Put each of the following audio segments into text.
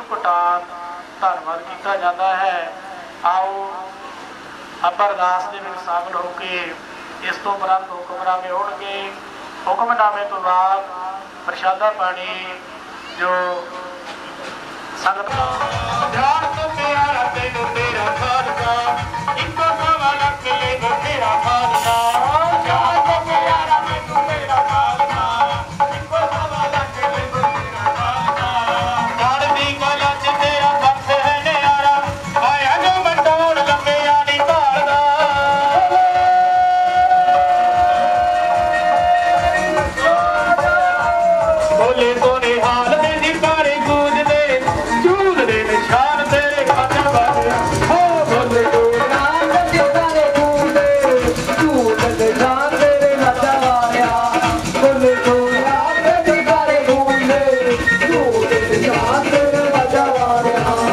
ਘਟਾਨ ਧੰਨਵਾਦ ਕੀਤਾ ਜਾਂਦਾ ਹੈ। आओ आप अरदास ਦੇ ਵਿੱਚ शामिल हो के इस तो उपरंत हुक्मनामे होणगे। हुक्मनामे तो बाद प्रशादा पानी जो संगत ध्यान तो प्यारा तेनू तेरा खालसा इको सवा लख लेगो तेरा खालसा ध्यान तो प्यारा तेनू तेरा खालसा इको सवा लख लेगो तेरा खालसा जान दी गल च तेरा बख्श है न्यारा आया जो बटोर लंबे आनी भालदा बोले तो निहाल दे निकारे गूंज दे चूल दे निशान तेरे खाते वाले हो बोले तो निहाल दे निकारे गूंज दे चूल दे निशान तेरे खाते वाले बोले तो निहाल दे निकारे गूंज दे चूल दे निशान तेरे खाते वाले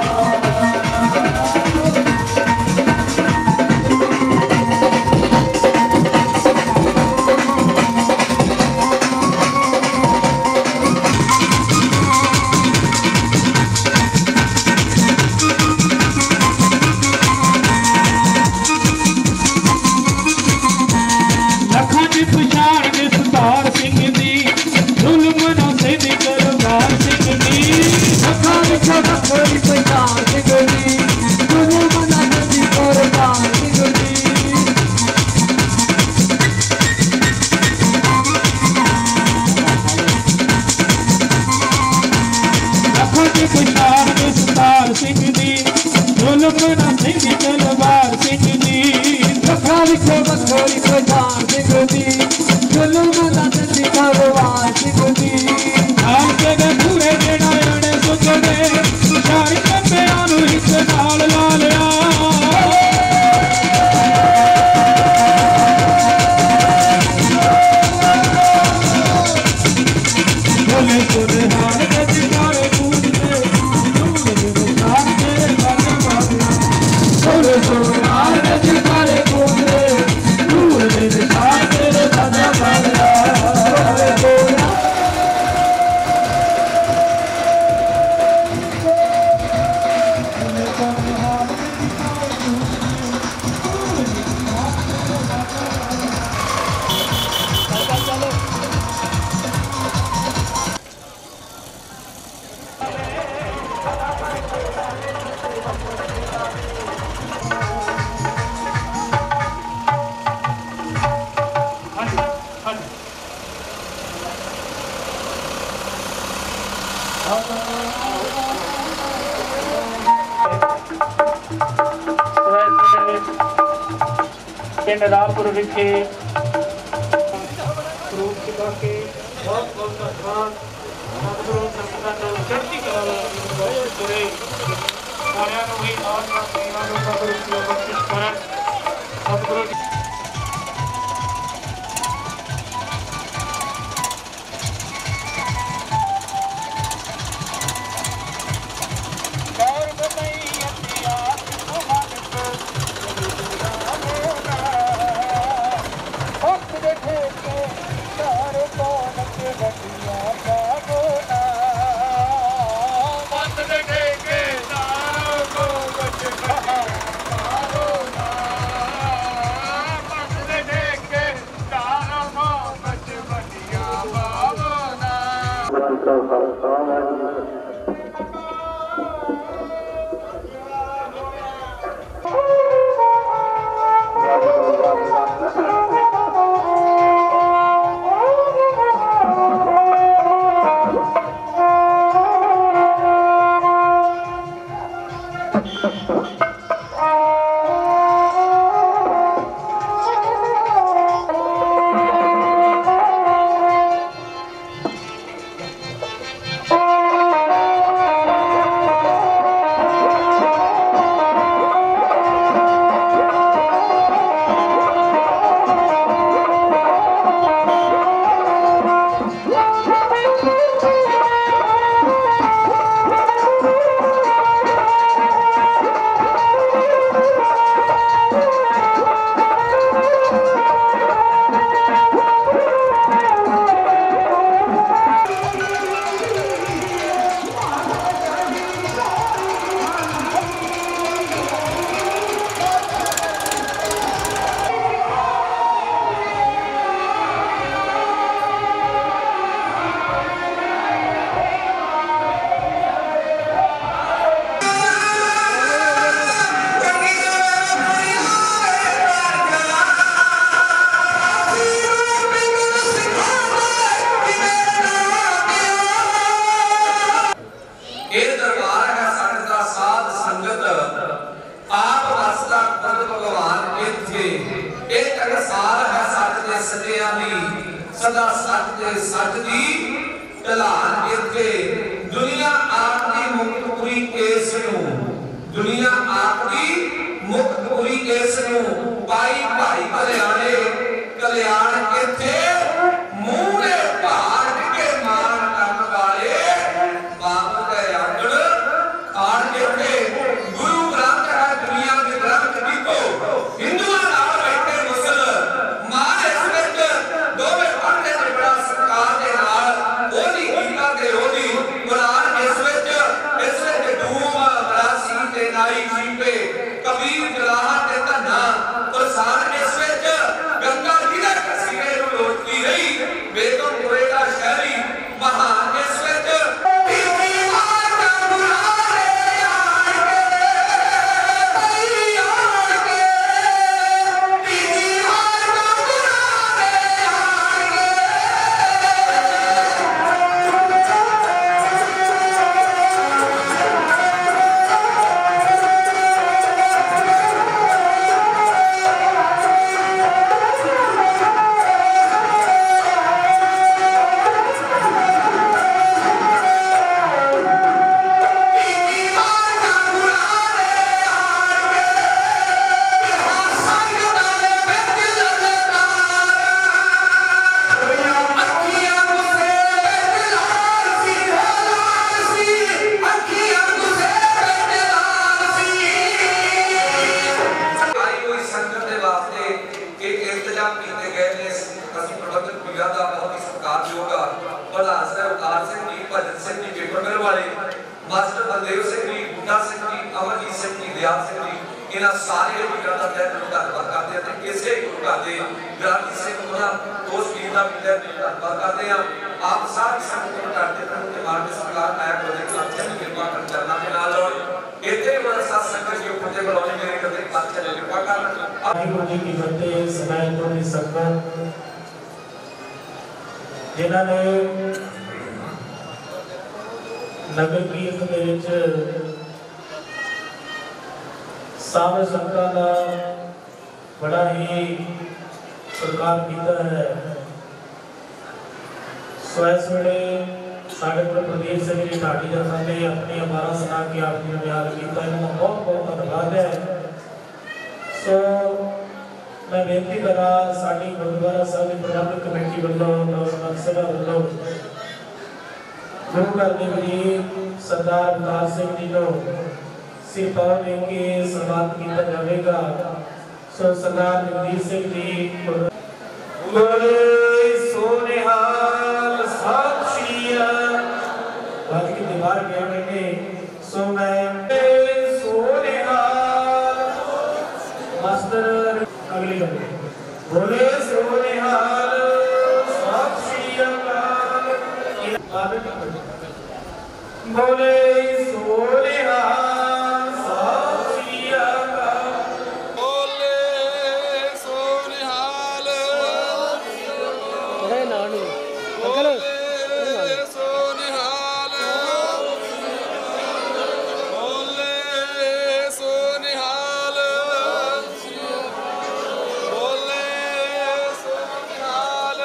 पिंड रामपुर विखे रूप चुका के बहुत बहुत धन्यवाद सतगुरु संगतां नूं चढ़ती कला बहुत जुड़े सारिਆਂ ਨੂੰ ही और सेवा ਨੂੰ सतगुरु की बख्शिश करन सतगुरु सत्या दी सदा सच दे सच दी ढलान इत्थे दुनिया आपदी मुक्तपुरी केस नूं दुनिया आपदी मुक्तपुरी केस नूं पाई भाई कल्याण इत्थे मुंह दे भार के मान करन वाले बाप दे आंगण खान इत्थे गुरु ग्रंथ है दुनिया के ग्रंथ लिखो हिंदुआं नाल बैठे मुसलमान इस विच दोवें पढ़दे ने बड़ा सत्कार दे नाल ओदी गीता ते ओदी कुरान इस विच डूम मरासी ते नाई जीपे कबीर जलाहा ते धन्ना प्रसान इस विच गंगा जी दे कसीरे नूं लोटदी रही बेगमपुरे दा शहरी महान इस विच मास्टर बलदेव सिंह जी, बूटा सिंह जी, अमरजीत सिंह जी, दयाल सिंह जी, इन्हां सारे वीरां दा तहे दिलों धन्नवाद करदे हां ते इसे गुरु घर दे ग्रांथी सिंह उन्हां दोस्त वीर दा भी तहे दिलों धन्नवाद करदे हां। आप सारी संगत नूं करदे प्रभु के मान दे सत्कार आया करो दे पातशाह दी किरपा कर चरना दे नाल इत्थे बड़ा साथ संगत जी उपते बुलाउने मेरे कदे पातशाह दी किरपा कर वाहिगुरू जी की फतेह। समय तो दी संगत जिन्हां ने नगर कीर्तन दे विच सामने संगतां दा बड़ा ही सत्कार कीता है। सो इस वेले साडे कोल प्रदीप सिंह जी ढाडी दा साडे अपनी अमारा सुना के आप जी ने याद कीता, इन्हां बहुत बहुत धन्नवाद है। सो मैं बेनती करा साडी गुरुद्वारा साहिब दी प्रबंधक कमेटी वल्लों नौजवान सभा वल्लों गुरु घर के वजीर सरदार अवतार सिंह जी को सिर पाव लेके सम्मान किया जाएगा। सो सरदार जगदीश सिंह जी बोले सोनिहाल सत श्री अकाल की दीवार गए मैंने। सो मैं सोनिहाल मास्टर अगली बोले सोनिहाल सत श्री अकाल बोले सोनिहाल सत श्री अकाल बोले सोनिहाल अरे नानी अंकल सोनिहाल बोले सोनिहाल बोले सोनिहाल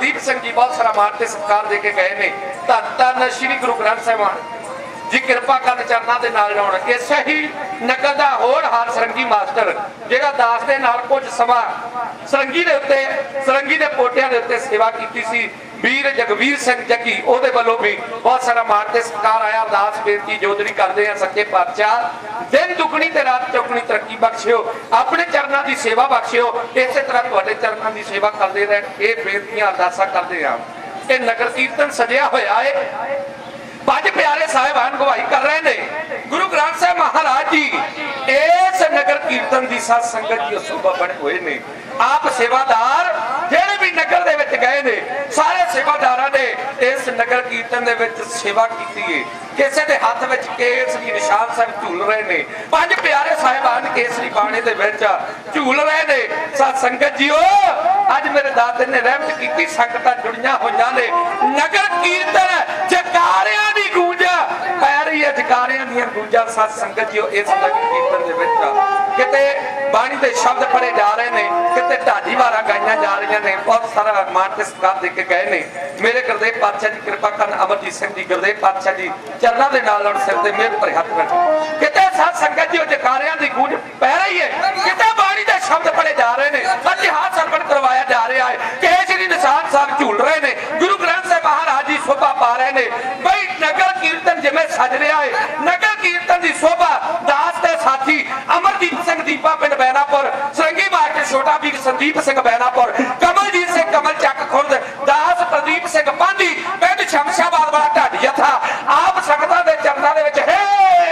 संदीप सिंह जी बहुत सारा मान ते सत्कार दे के गए ने। धन धन श्री गुरु ग्रंथ साहिब जी कृपा कर चरणों के नाल लाउण। इसे ही नगर का होर हार सरंगी मास्टर जिहड़ा दास दे नाल कुछ समा सरंगी दे उत्ते सरंगी दे पोटियां दे उत्ते सेवा कीती सी वीर जगवीर सिंह जग्गी ओहदे वल्लों भी बहुत सारा मान ते सत्कार आया। अरदास बेनती जोदरी करते हैं सच्चे पातशाह दिन दुगनी ते रात चौगनी तरक्की बख्शियो अपने चरणों की सेवा बख्शियो इस तरह तुहाडे चरणों की सेवा करते रहन। ये बेनतियां अरदासां करते हैं। ये नगर कीर्तन सजिया होया है। पंज प्यारे साहिबान गवाही कर रहे हैं। गुरु ग्रंथ साहिब महाराज जी इस नगर कीर्तन की साध संगत जी सूबा बने हुए ने। आप सेवादार जेड़े भी नगर दे विच गए ने सारे सेवादारां ने इस नगर कीर्तन दे विच सेवा कीती है। किसी के हाथ में केसरी निशान साहब झूल रहे ने। पंज प्यारे साहिबान केसरी बाणे दे विच झूल रहे ने। साध संगत जीओ अज मेरे दाते ने रहमत की संगतां जुड़ियां होईयां ने। नगर कीर्तन जकारियां दी गूंज पै रही है। जकारियां दी गूंजां साध संगत जीओ इस नगर कीर्तन दे विच किते बाणी दे शब्द पढ़े जा रहे ने किते ढाडी वारा गाइयां जा रही ने। बहुत सारा मान ते सत्कार दे के गए ने। मेरे गुरदेव पातशाह जी कृपा करन अमरजीत सिंह जी गुरदेव पातशाह जी चरणों के नाल लाउण सिर ते मेहर भरे हथ रख। किते साध संगत जी जकारियां दी गूंज पै रही है किते बाणी दे शब्द पढ़े जा रहे ने। इतिहास अर्पण करवाया जा रहा है। केसरी निशान साहब झूल रहे ने। गुरु ग्रंथ साहिब महाराज जी शोभा पा रहे ने। बई नगर कीर्तन जिवें सज रहा है नगर कीर्तन की शोभा दास के साथी अमरजीत सिंह दीपा पिंड बैनापुर सरंगी मार्केट छोटा वीर संदीप सिंह बैनापुर कमलजीत सिंह कमल चक खुर्द दास प्रदीप सिंह पांधी पिंड शमशाबाद वाला ढाडिया था। आप संगतां दे चरणों दे विच हे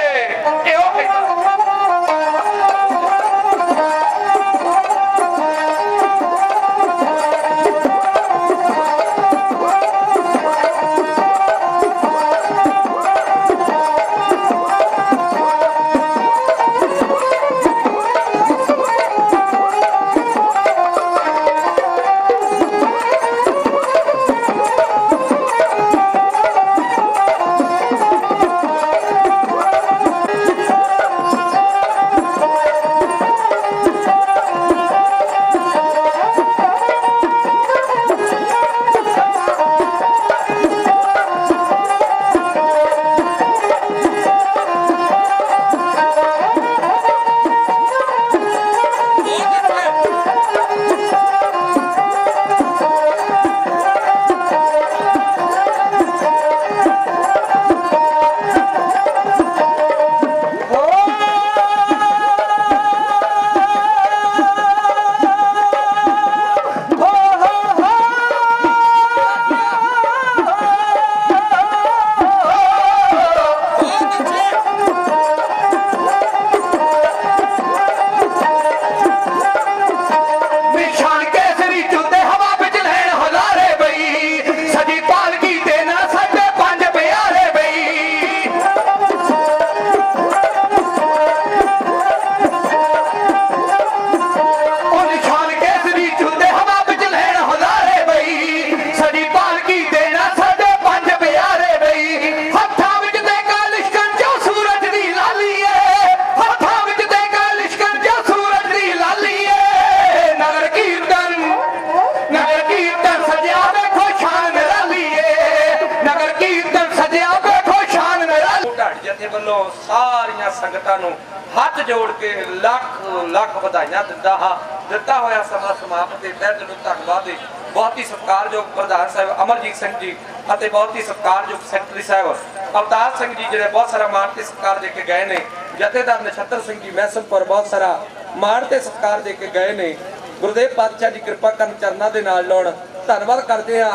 हाथ जोड़ के लख लख बधाइयां दिता होया समा समाप्त तह दिलों धन्नवाद। बहुत ही सत्कारयोग प्रधान साहब अमरजीत सिंह जी और बहुत ही सत्कारयोग सैकटरी साहब अवतार सिंह जी जिहड़े बहुत सारा मान ते सत्कार दे के गए ने। जथेदार नछत्र सिंह जी मैसमपुर बहुत सारा मान ते सत्कार दे के गए ने। गुरुदेव पातशाह जी कृपा करन चरणों के नाल लाउण धन्नवाद करते हैं।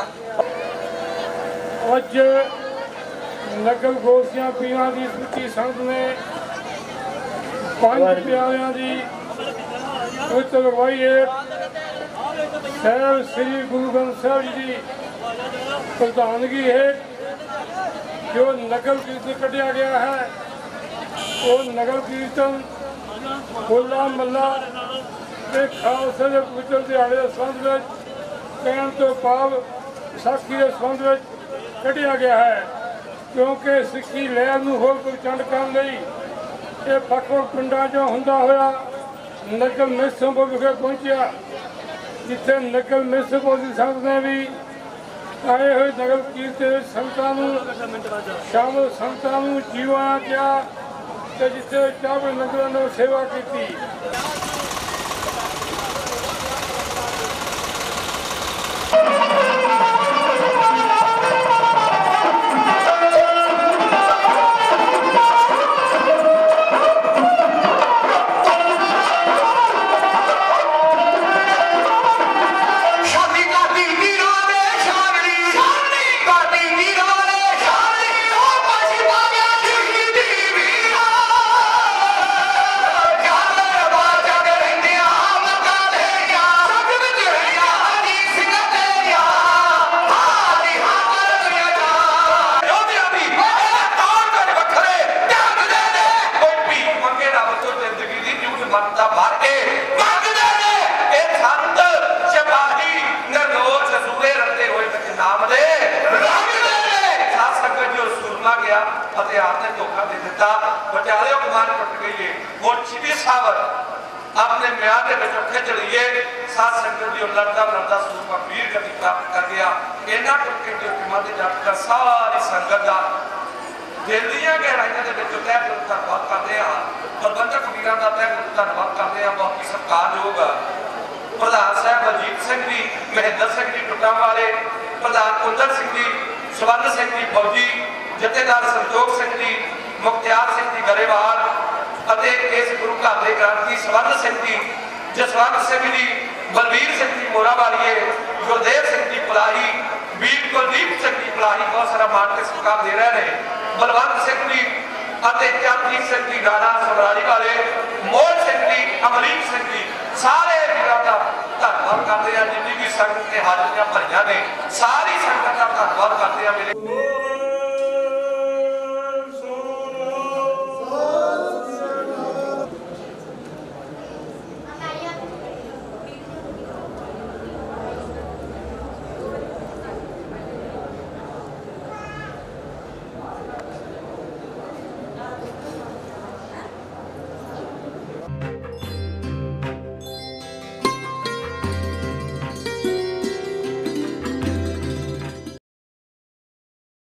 अज नगर गोसियां पीरां दी स्मृति संघ ने पंज प्यारियां दी पवित्र अगवाई साहब श्री गुरु ग्रंथ साहिब जी की प्रधानगी है। जो नगर कीर्तन कढ़िया गया है वो नगर कीर्तन होला महला के खालसे के पवित्र दिहाड़े के संबंध में कहण तो भाव विसाखी के संबंध में कढ़िया गया है। क्योंकि सिक्खी लहर नूं होर प्रचंड करने लई ये ਵੱਖ-ਵੱਖ पिंडां चों हुंदा होया नगर मिसरपुर विखे पहुंचा, जिथे नगर मिसरपुर की संगत ने भी ਆਏ ਹੋਏ ਨਗਰ ਕੀਰਤਨ ਦੇ ਸੰਗਤਾਂ ਨੂੰ ਸ਼ਾਮਲ ਸੰਗਤਾਂ ਨੂੰ ਜੀਵਾਂ ਕਿਹਾ ਤੇ ਜਿੱਥੇ ਚਾਹੇ ਲੰਗਰਾਂ ਨੂੰ ਸੇਵਾ ਕੀਤੀ। हथियार ने धोखा दे दिता, बचाले कमान टुट गई है। और छिपी सावर अपने म्यार के विच उठे चलिए सात संगत दी लड़दा लड़दा सूरमा वीर गति प्राप्त कर गया। इन्ना टुट के मध्य जट का सारी संगत का दिल दीआं गहराइयां दे विच तह दिल धन्नवाद करदे हां। प्रबंधक वीरां दा तह दिल धन्नवाद करदे हां। बहुत ही सत्कारयोग प्रधान साहब बलजीत सिंह जी, महेंद्र सिंह जी टुटा वाले, प्रधान कुंदन सिंह जी, स्वर्ण सिंह जी फौजी, जथेदार संजोग सिंह जी, मुख्तियार सिंह जी गरेवाल, इस गुरु घर के ग्रंथी स्वर्ण सिंह जी, जसवंत सिंह जी, बलवीर सिंह जी मोरा वालीए, गुरदेव सिंह जी पलाही, वीर कुलदीप सिंह जी पलाही बहुत सारा मान के सत्कार दे रहे हैं। बलवंत सिंह जी, चरणजीत सिंह जी गाड़ा समराली वाले, मोल सिंह जी, अमरीक सिंह जी, सारे वीरों का धन्यवाद करते हैं। जिन्नी भी संगत के हाजरियां भरिया ने सारी संगत का धन्यवाद करते हैं।